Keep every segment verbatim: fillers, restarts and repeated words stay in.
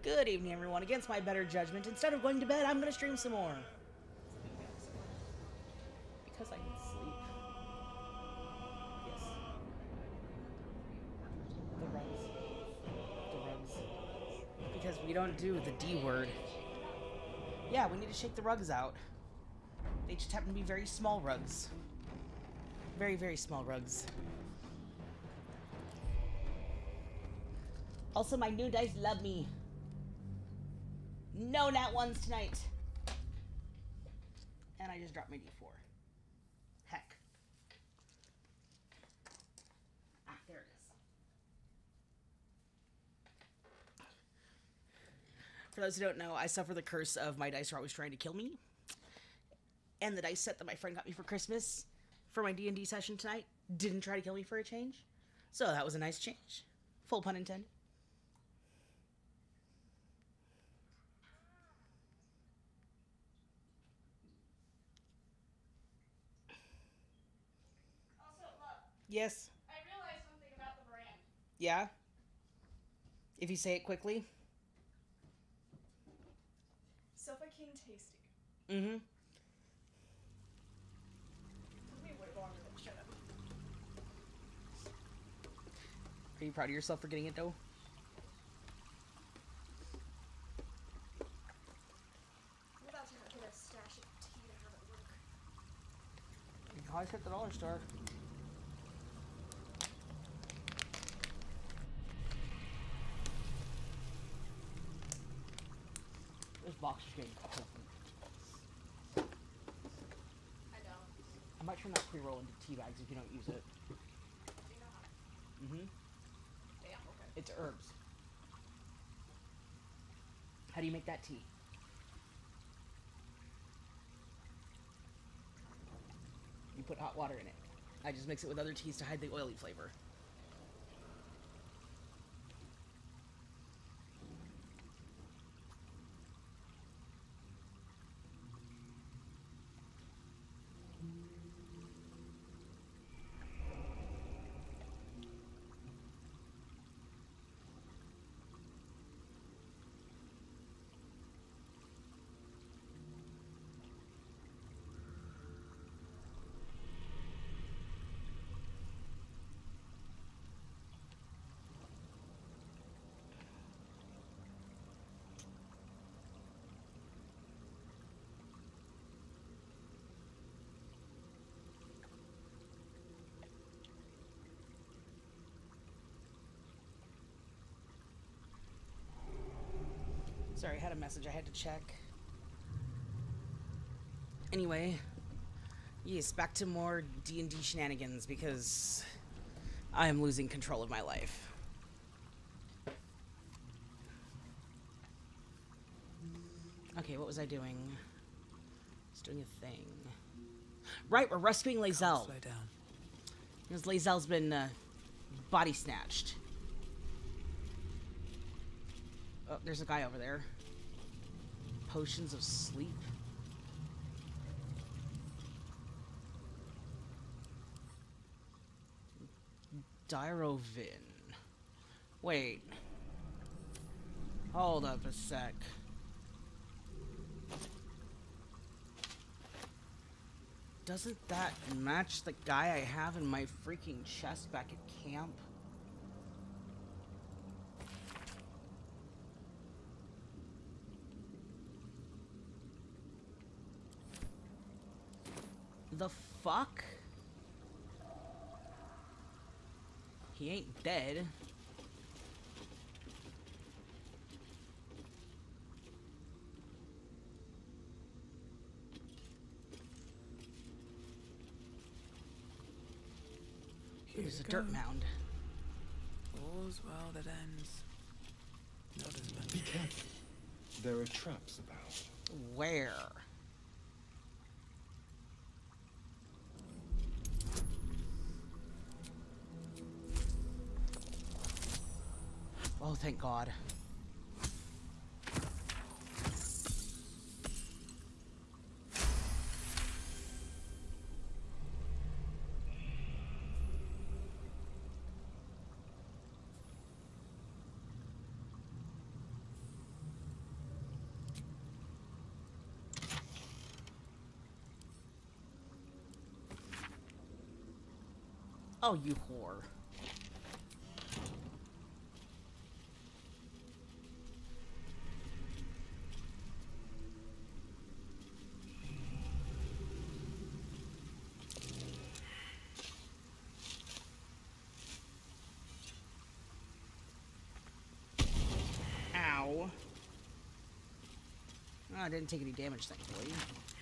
Good evening, everyone. Against my better judgment, instead of going to bed, I'm going to stream some more. Because I need sleep. Yes. The rugs. The rugs. Because we don't do the D word. Yeah, we need to shake the rugs out. They just happen to be very small rugs. Very, very small rugs. Also, my new dice love me. No nat ones tonight. And I just dropped my D four. Heck. Ah, there it is. For those who don't know, I suffer the curse of my dice are always trying to kill me. And the dice set that my friend got me for Christmas for my D and D session tonight didn't try to kill me for a change. So that was a nice change. Full pun intended. Yes. I realized something about the brand. Yeah? If you say it quickly. Sofa-King Tasty. Mm-hmm. Took me way longer than it should have. Are you proud of yourself for getting it, though? I'm about to get a stash of tea to have at work. You can always hit the dollar store. This box is getting cold. I don't. I might turn that pre-roll into tea bags if you don't use it. Do you know how? Mm-hmm. Damn, okay. It's herbs. How do you make that tea? You put hot water in it. I just mix it with other teas to hide the oily flavor. Sorry, I had a message I had to check. Anyway, yes, back to more D and D shenanigans because I am losing control of my life. Okay, what was I doing? I was doing a thing. Right, we're rescuing Lae'zel. Slow down. Because Lae'zel's been uh, body snatched. Oh, there's a guy over there. Potions of sleep. Dyrovin. Wait. Hold up a sec. Doesn't that match the guy I have in my freaking chest back at camp? The fuck? He ain't dead. There's a dirt mound. All's well that ends. Not as much. Be careful. There are traps about. Where? Oh, thank God. Oh, you whore. Ow. Oh, I didn't take any damage, thankfully.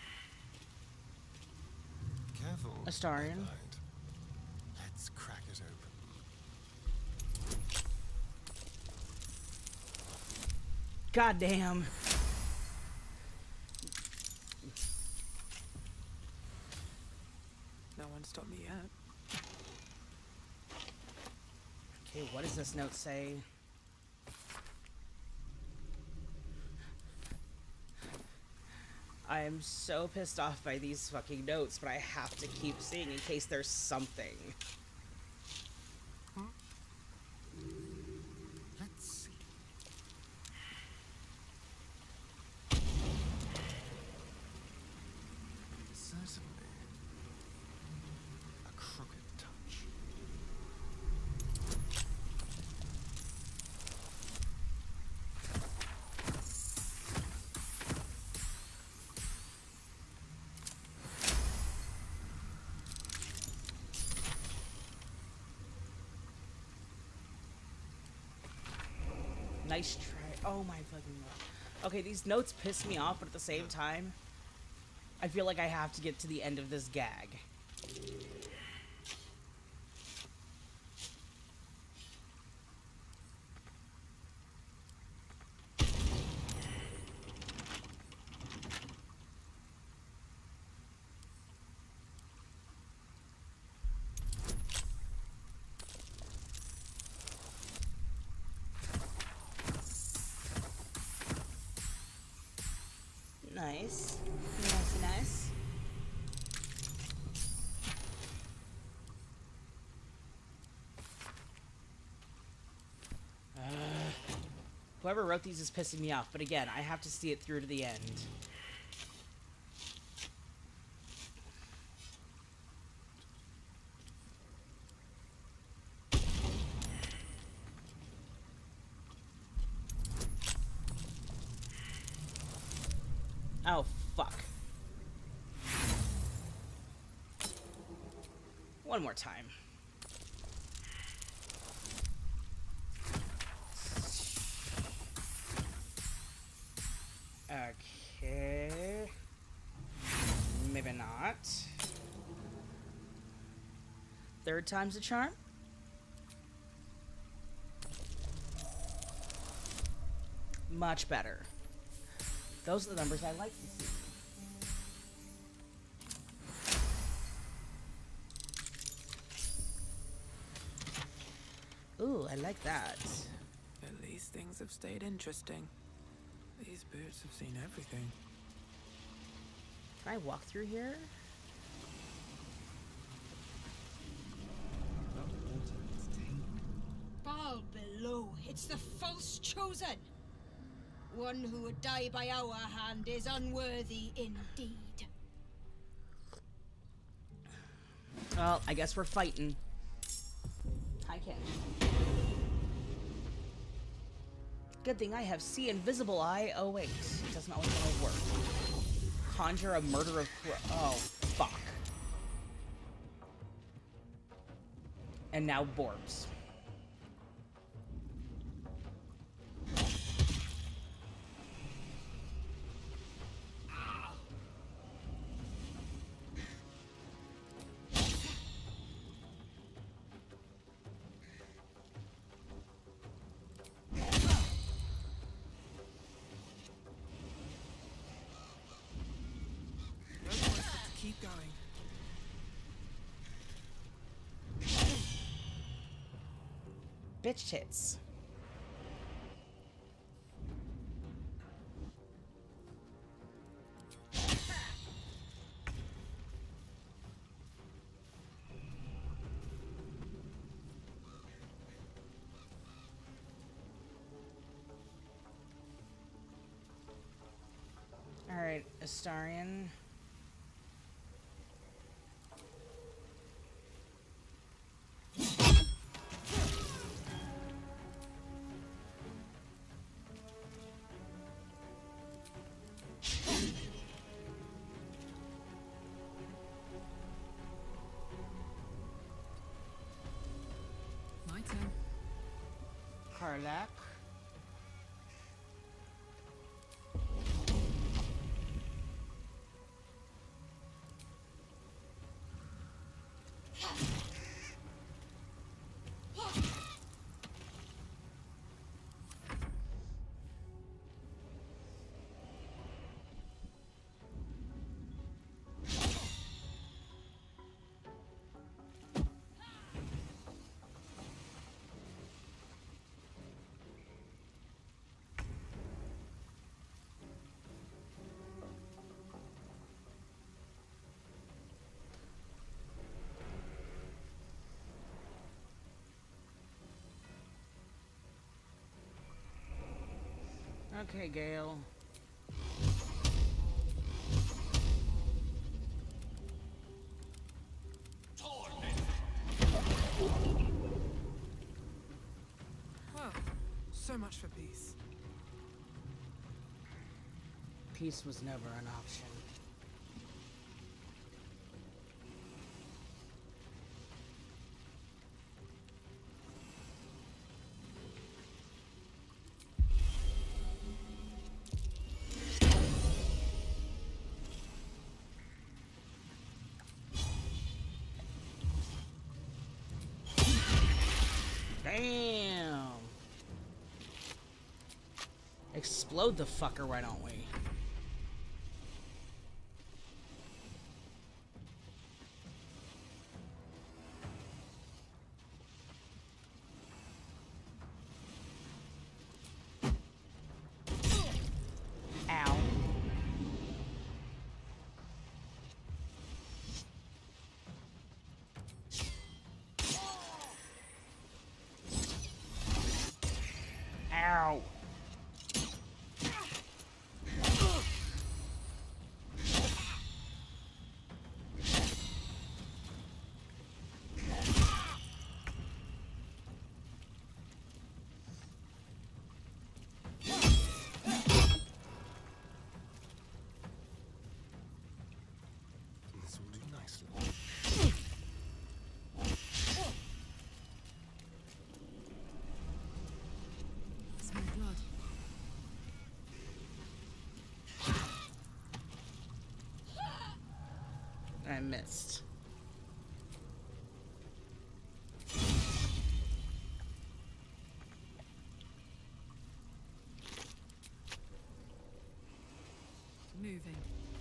Careful. Astarion. Daylight. Let's crack it open. Goddamn. No one stopped me yet. Okay, what does this note say? I am so pissed off by these fucking notes, but I have to keep seeing in case there's something. Let's see. Certainly. A crooked touch. Nice try. Oh my fucking god. Okay, these notes piss me off, but at the same time, I feel like I have to get to the end of this gag. Nice. Nice, nice. Uh, whoever wrote these is pissing me off, but again, I have to see it through to the end. Oh, fuck. One more time. Okay. Maybe not. Third time's a charm? Much better. Those are the numbers I like to see. Ooh, I like that. At least things have stayed interesting. These boots have seen everything. Can I walk through here? Fall below. It's the false chosen. One who would die by our hand is unworthy indeed. Well, I guess we're fighting. Hi, Ken. Good thing I have See Invisible Eye. Oh, wait. That's not what's gonna work. Conjure a murder of... Oh, fuck. And now Borbs. Keep going. Bitch tits. Alright, Astarion. luck. Okay, Gale. Well, so much for peace. Peace was never an option. Damn. Explode the fucker, why don't we? Ow. Ow. This will do nicely. Smell blood. I missed. Moving.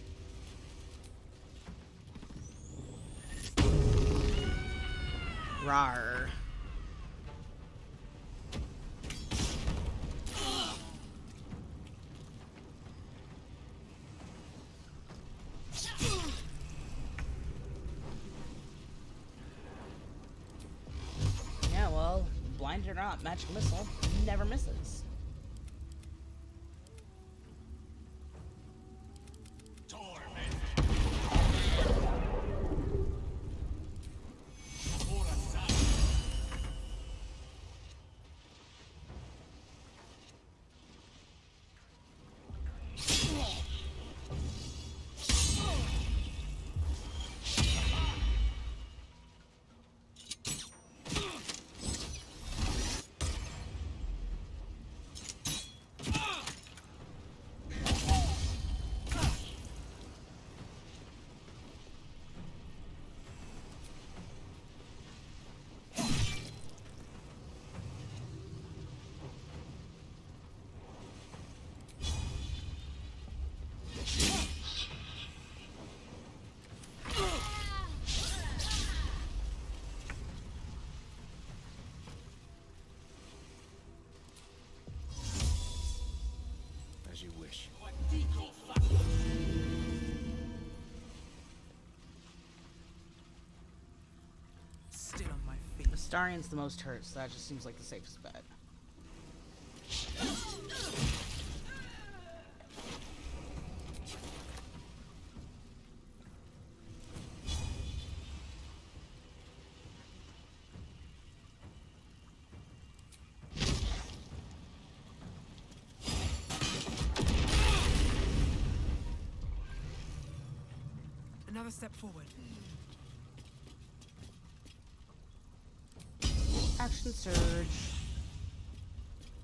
Rawr. Yeah, well, blind or not, magic missile never misses. As you wish. Still on my feet. Astarion's the most hurt, so that just seems like the safest bet. Another step forward. Action surge.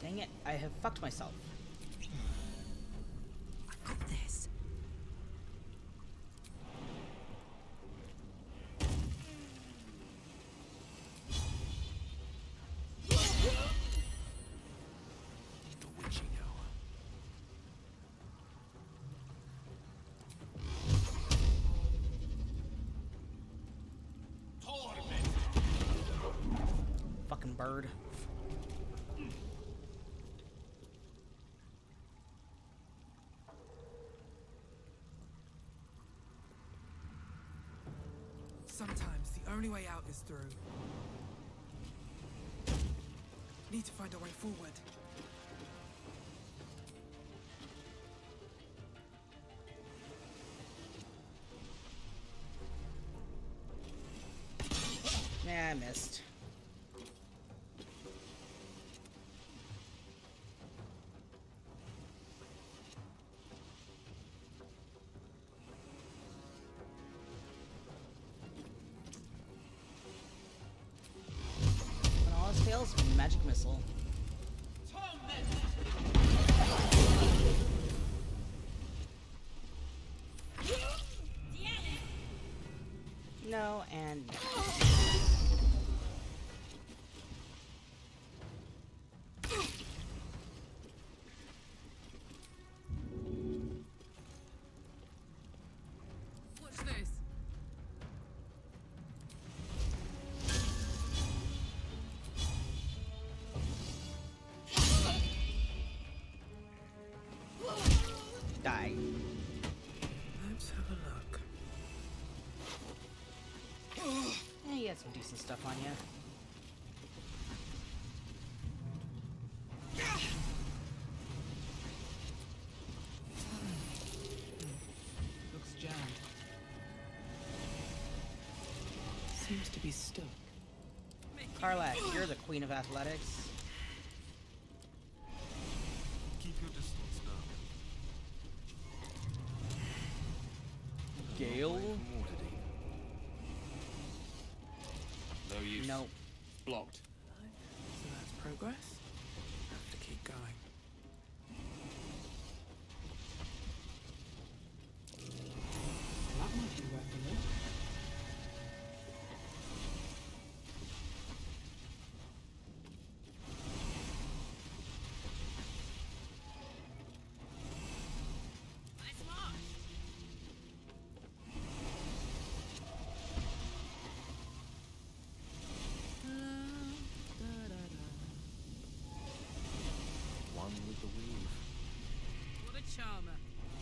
Dang it, I have fucked myself. I got this. The witching hour. Fucking bird. Sometimes the only way out is through. Need to find a way forward. Yeah, I missed. When all else fails, magic missile. No, and no. Watch this. Die. Let's have a look. Eh, you got some decent stuff on you. Looks jammed. Seems to be stuck. Karlak, you're the queen of athletics. Keep your distance now. Gale? Away from Waterdeep. No use. Nope. Blocked. So that's progress. Have to keep going. That might be worth a look. One with the weave. What a charmer.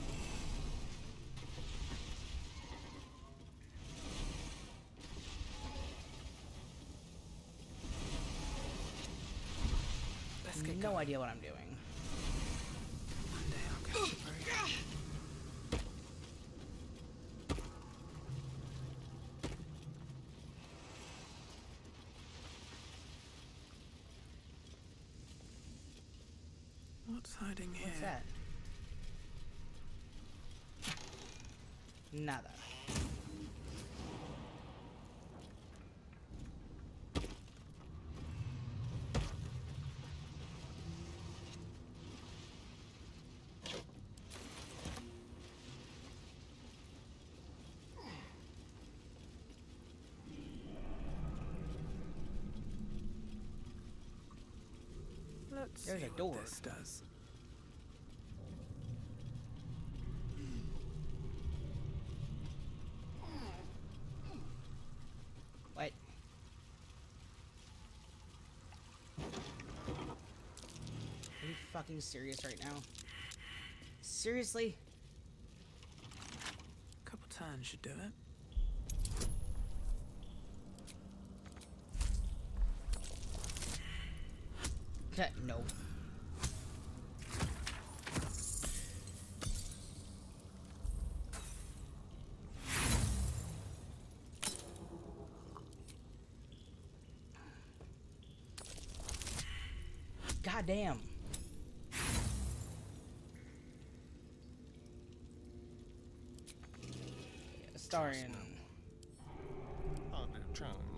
Let's get No going. idea what I'm doing. One day I'll catch a break. What's hiding here? What's that? Nada. Let's There's see a what door. this does. What? Are you fucking serious right now? Seriously? Couple turns should do it. No. God damn. Starring. Hardly a challenge.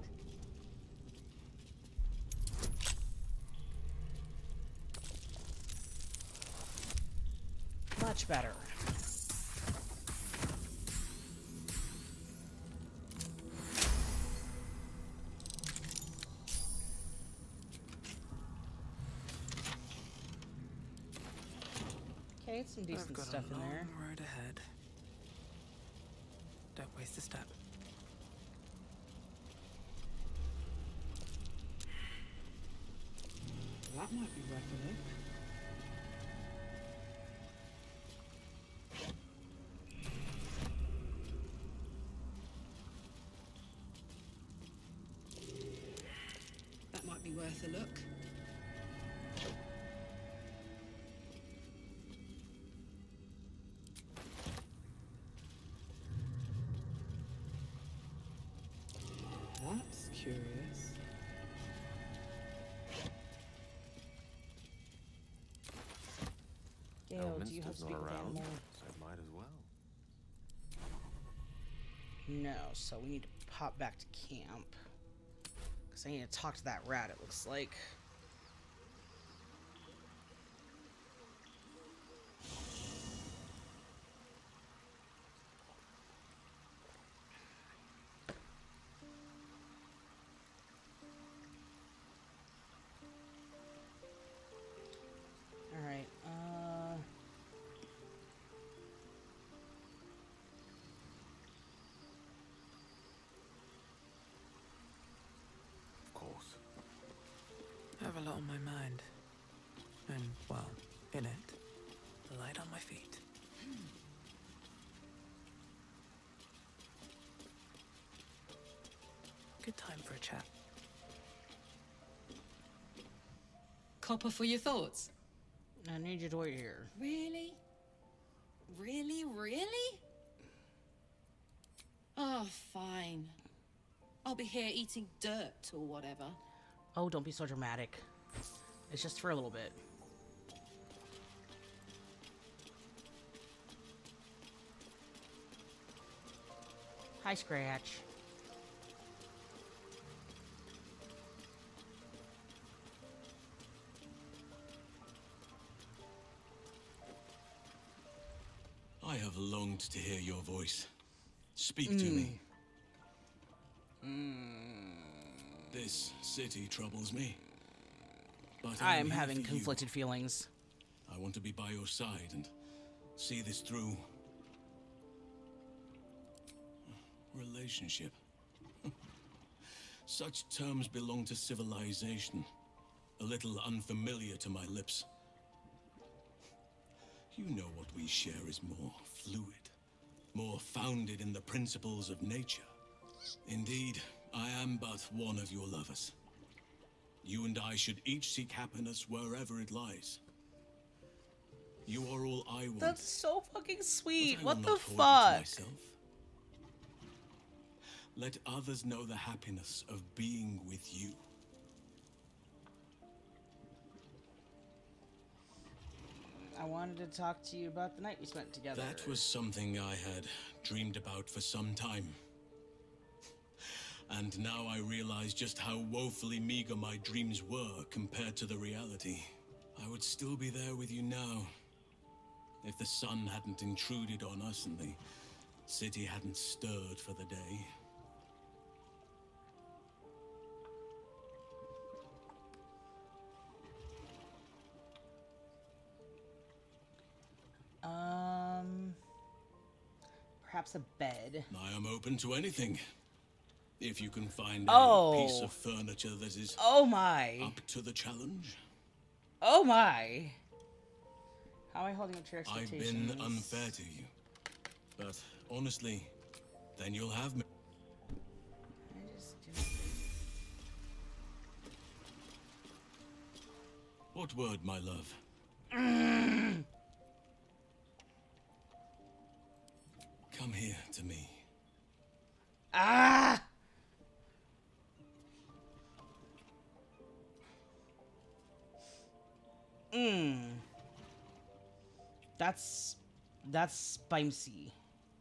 much better. Okay, some I've decent got stuff a in long there. road ahead. Don't waste a step. That might be worth a look. That might be worth a look. That's curious. Gale, do you have Elminster's speak not with around, animal? so might as well. No, so we need to pop back to camp. Because I need to talk to that rat, it looks like. Alright, uh... Of course. I have a lot on my mind. And, well, in it, light on my feet. Good time for a chat. Copper for your thoughts? I need you to wait here. Really? Really, really? Oh, fine. I'll be here eating dirt or whatever. Oh, don't be so dramatic. It's just for a little bit. Hi, Scratch. I have longed to hear your voice. Speak to me. This city troubles me. But I I'm am here having for you. conflicted feelings. I want to be by your side and see this through. Relationship. Such terms belong to civilization. A little unfamiliar to my lips. You know what we share is more fluid, more founded in the principles of nature. Indeed, I am but one of your lovers. You and I should each seek happiness wherever it lies. You are all I want. That's so fucking sweet. but I What will the not hold you to fuck? myself. Let others know the happiness of being with you. I wanted to talk to you about the night we spent together. That was something I had dreamed about for some time. And now I realize just how woefully meager my dreams were compared to the reality. I would still be there with you now, if the sun hadn't intruded on us and the city hadn't stirred for the day. Um, perhaps a bed. I am open to anything. If you can find Oh. a piece of furniture that is Oh my. up to the challenge. Oh my. How am I holding up to your I've expectations? been unfair to you. But honestly, then you'll have me. I just didn't- What word, my love? Come here to me. Ah! Mmm. That's that's spicy.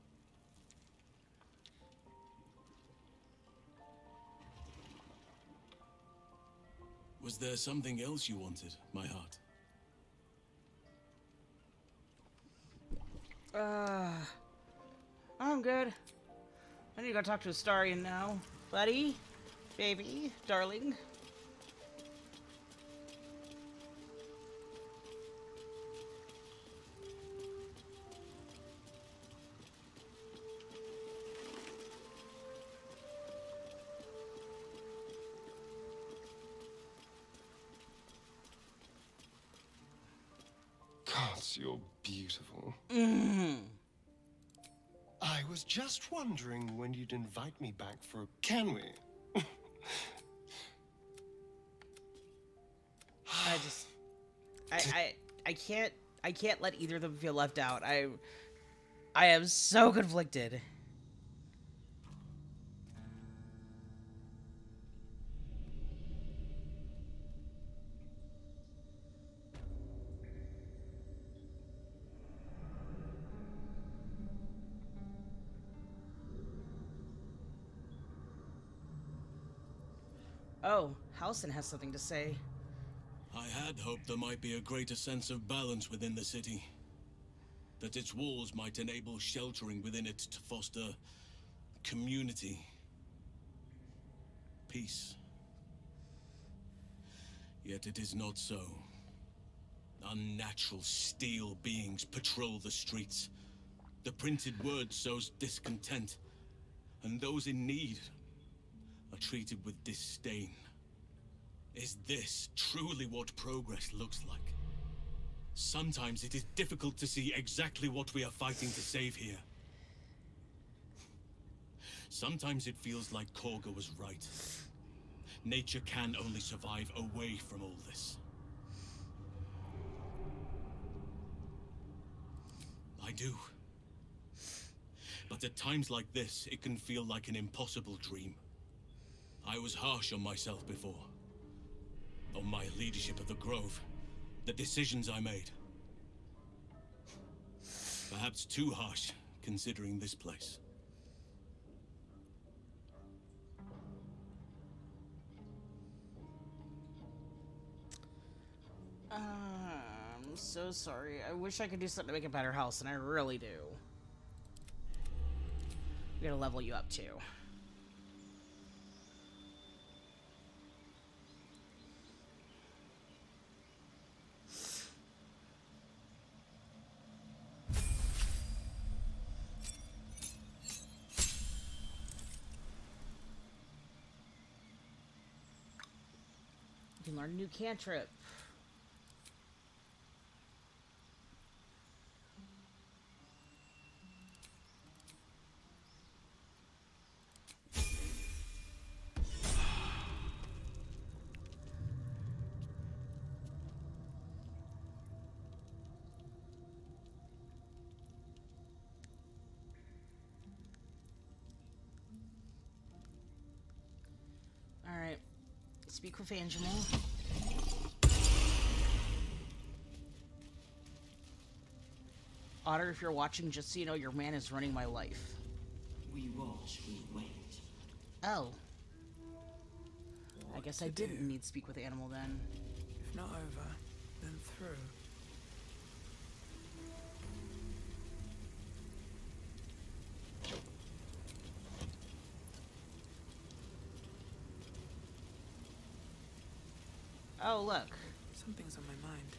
Was there something else you wanted, my heart? Uh, I'm good. I need to go talk to Astarion now. Buddy? Baby? Darling? Gods, you're beautiful. Mm. I was just wondering when you'd invite me back for... Can we? I just... I, I, I can't... I can't let either of them feel left out. I... I am so conflicted. Oh, Halsin has something to say. I had hoped there might be a greater sense of balance within the city. That its walls might enable sheltering within it to foster community, peace. Yet it is not so. Unnatural steel beings patrol the streets. The printed word sows discontent, and those in need are treated with disdain. Is this truly what progress looks like? Sometimes it is difficult to see exactly what we are fighting to save here. Sometimes it feels like Korga was right. Nature can only survive away from all this. I do. But at times like this, it can feel like an impossible dream. I was harsh on myself before. On my leadership of the Grove. The decisions I made. Perhaps too harsh, considering this place. Uh, I'm so sorry. I wish I could do something to make a better house, and I really do. We gotta level you up, too. You can learn a new cantrip. Alright. Speak with Angelo. Otter, if you're watching, just so you know, your man is running my life. We watch, we wait. Oh. I What guess to I didn't do? need to speak with Animal then. If not over, then through. Oh, look. Something's on my mind.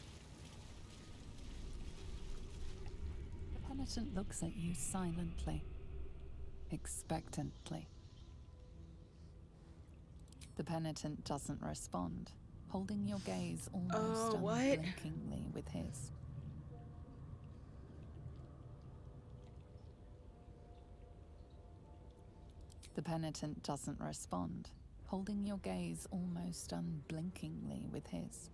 The penitent looks at you silently, expectantly. The penitent doesn't respond, holding your gaze almost Oh, what? unblinkingly with his. The penitent doesn't respond, holding your gaze almost unblinkingly with his.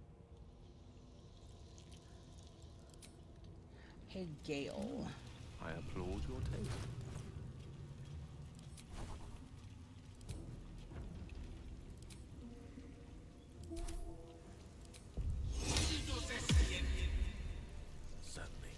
Hey, Gale. I applaud your taste. Certainly.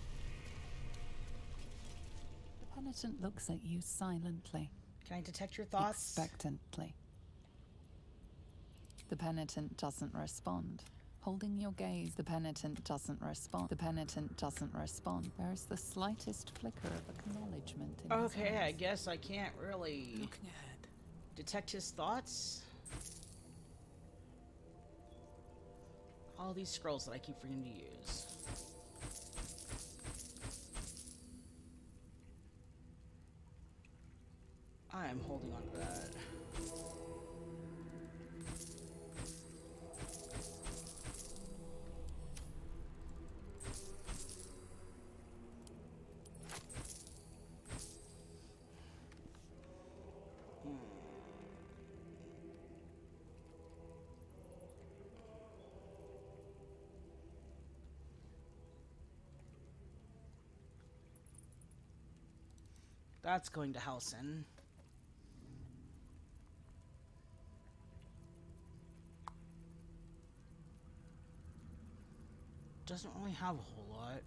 The penitent looks at you silently, Can I detect your thoughts? expectantly. The penitent doesn't respond, Holding your gaze, the penitent doesn't respond. The penitent doesn't respond. There is the slightest flicker of acknowledgement in his Okay, I eyes. guess I can't really Looking ahead. detect his thoughts. All these scrolls that I keep forgetting to use. I am holding on to that. That's going to Halcyon. Doesn't really have a whole lot.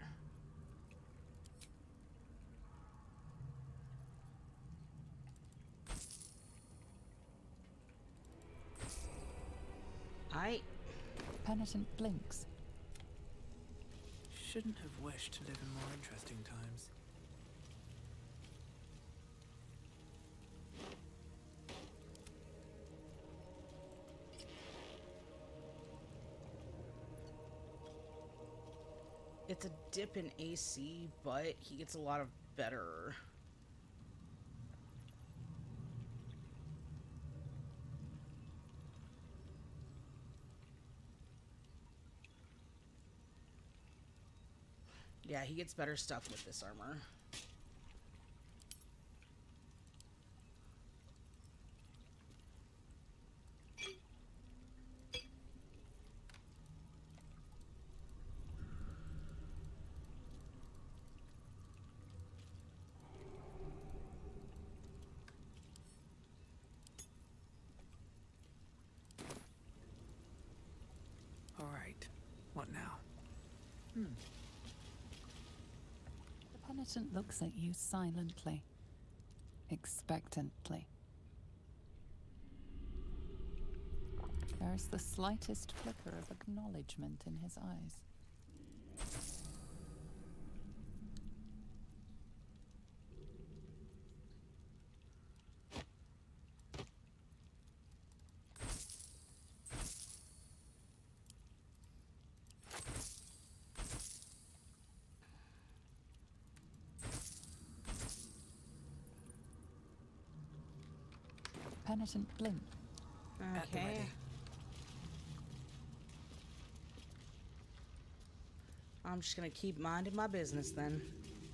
I... Penitent blinks. Shouldn't have wished to live in more interesting times. It's a dip in A C, but he gets a lot of better. Yeah, he gets better stuff with this armor. All right. What now? Hmm. The penitent looks at you silently, expectantly. There is the slightest flicker of acknowledgement in his eyes. Penitent blink. At the Okay. ready. I'm just gonna keep minding my business then.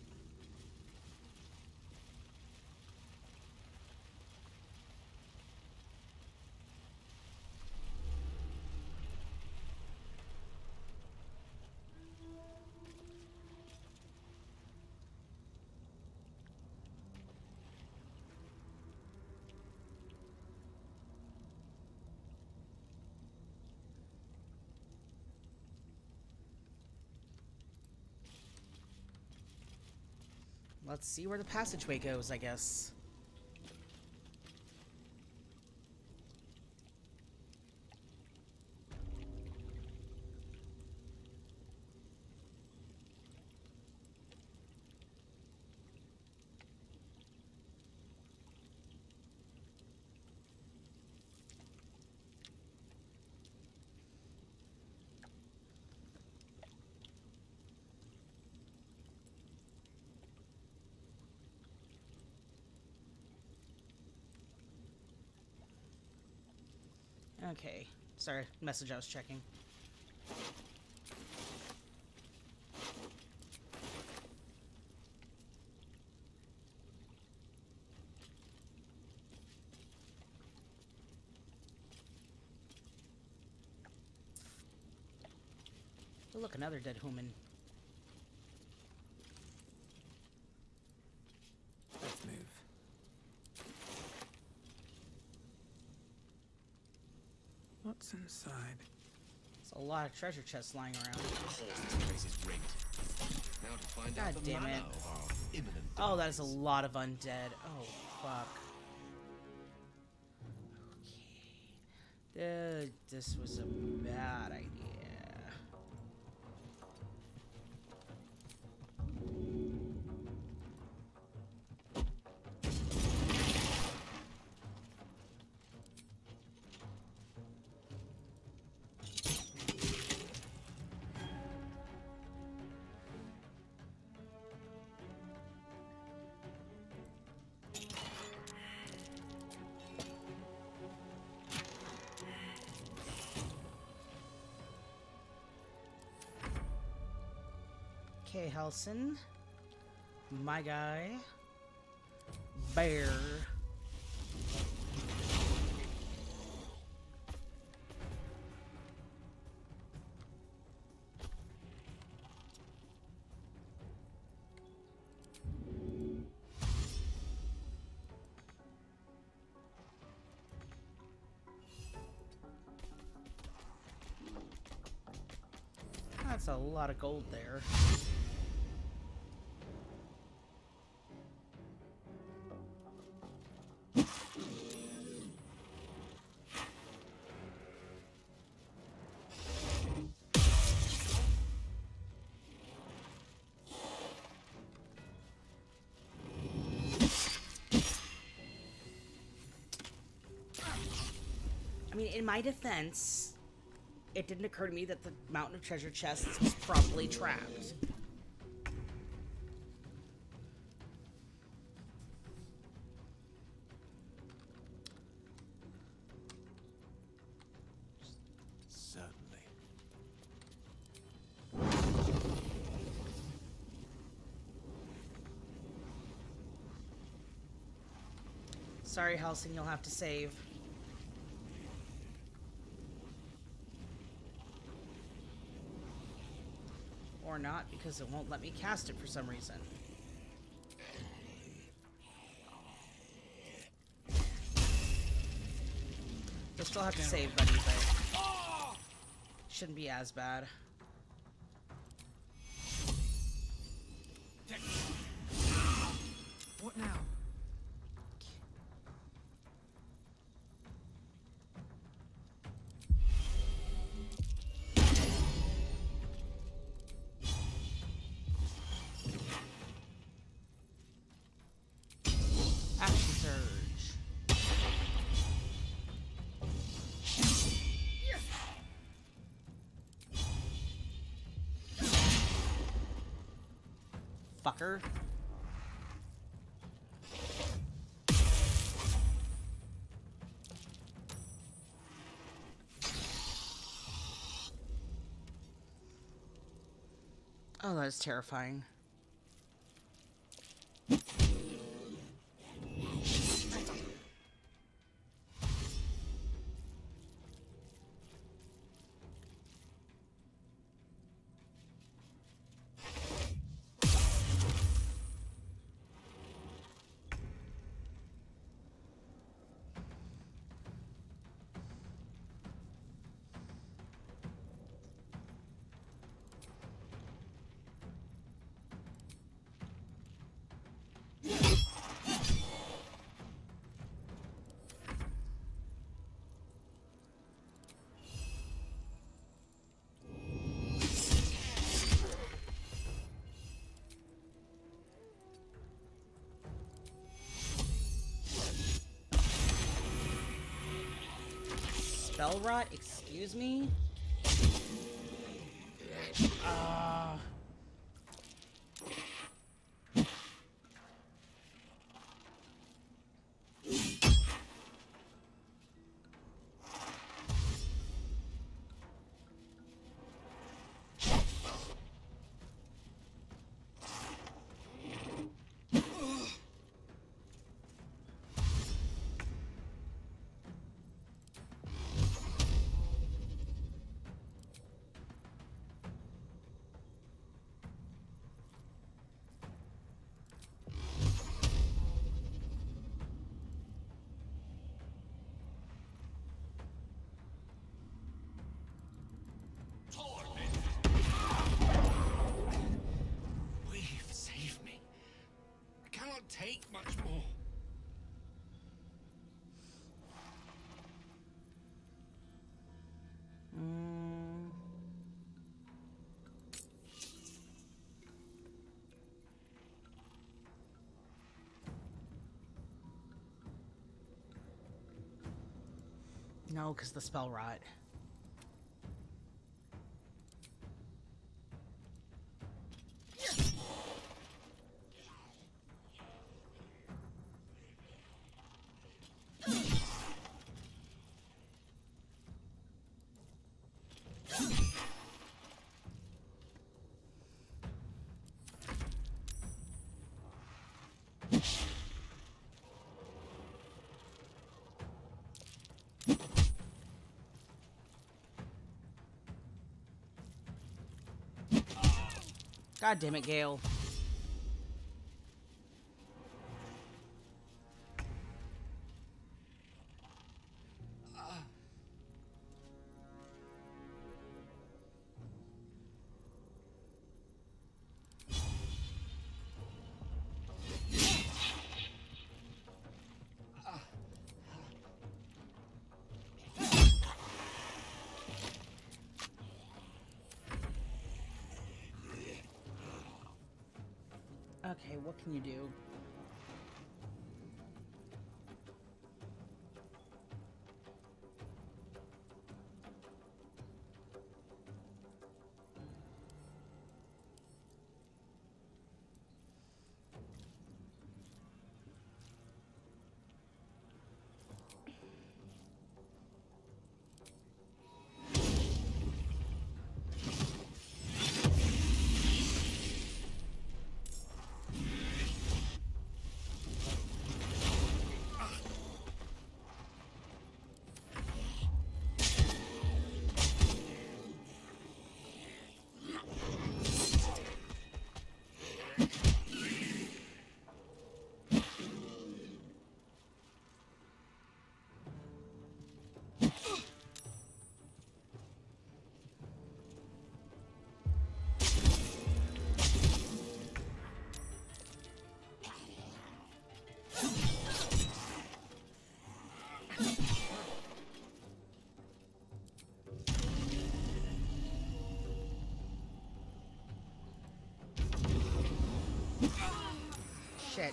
Let's see where the passageway goes, I guess. Okay. Sorry, message I was checking. Oh, look, another dead human. Let's move. What's inside? There's a lot of treasure chests lying around. This place is rigged. Now to find God out the damn manner it. of our imminent Oh, that is a demise. lot of undead. Oh, fuck. Okay. Dude, this was a bad idea. Okay, Halson. My guy. Bear. That's a lot of gold there. I mean, in my defense, it didn't occur to me that the mountain of treasure chests was probably trapped. Certainly. Sorry, Halson, you'll have to save. Or not, because it won't let me cast it for some reason. You'll still have to save, buddy, but shouldn't be as bad. What now? Action surge. Fucker. Oh, that is terrifying. Spell rot? Excuse me? Uh... Take much more. Mm. No, because the spell rot. God damn it, Gale. Okay, what can you do? Shit.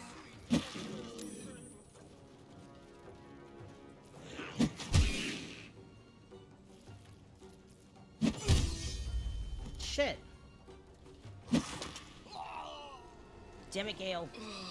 Shit. Damn it, Gale.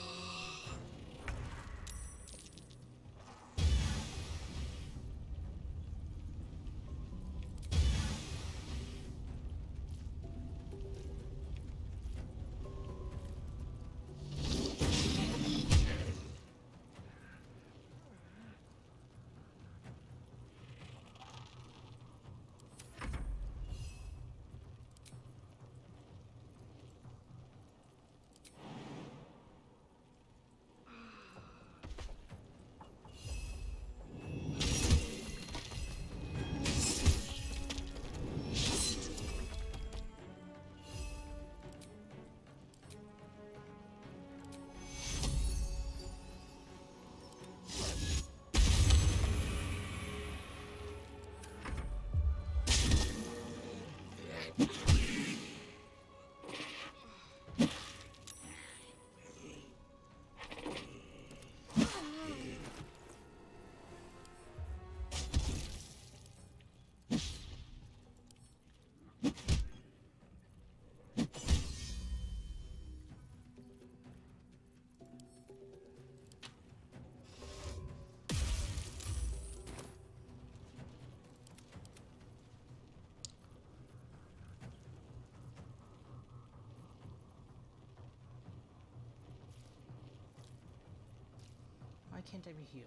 Why can't I be healed?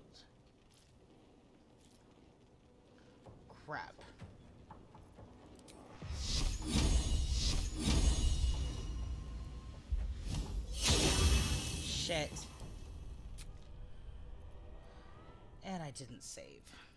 Crap. Shit. And I didn't save.